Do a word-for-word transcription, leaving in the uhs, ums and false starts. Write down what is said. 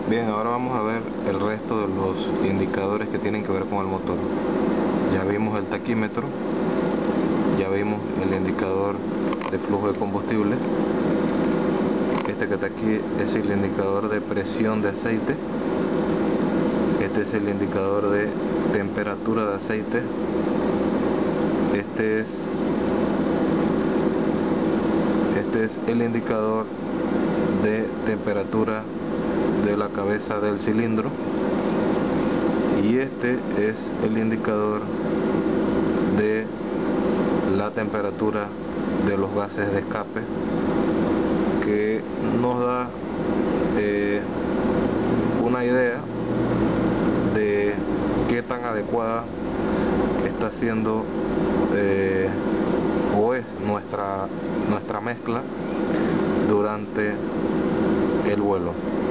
Bien, ahora vamos a ver el resto de los indicadores que tienen que ver con el motor. Ya vimos el taquímetro, ya vimos el indicador de flujo de combustible. Este que está aquí es el indicador de presión de aceite. Este es el indicador de temperatura de aceite. Este es, este es el indicador de temperatura de la cabeza del cilindro, y este es el indicador de la temperatura de los gases de escape, que nos da eh, una idea de qué tan adecuada está siendo eh, o es nuestra nuestra mezcla durante el vuelo.